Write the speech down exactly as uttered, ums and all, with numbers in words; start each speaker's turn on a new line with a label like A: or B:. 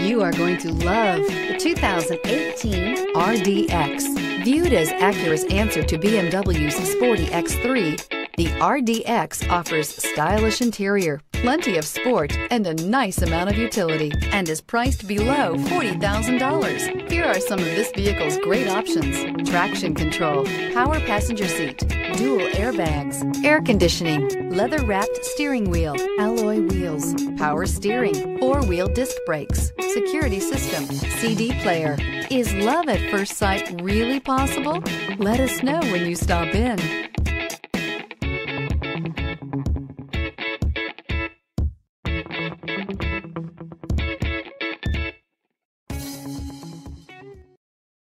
A: You are going to love the two thousand eighteen R D X. Viewed as Acura's answer to B M W's sporty X three, the R D X offers stylish interior, plenty of sport, and a nice amount of utility, and is priced below forty thousand dollars. Here are some of this vehicle's great options: traction control, power passenger seat, dual airbags, air conditioning, leather-wrapped steering wheel, alloy wheels, power steering, four-wheel disc brakes, security system, C D player. Is love at first sight really possible? Let us know when you stop in.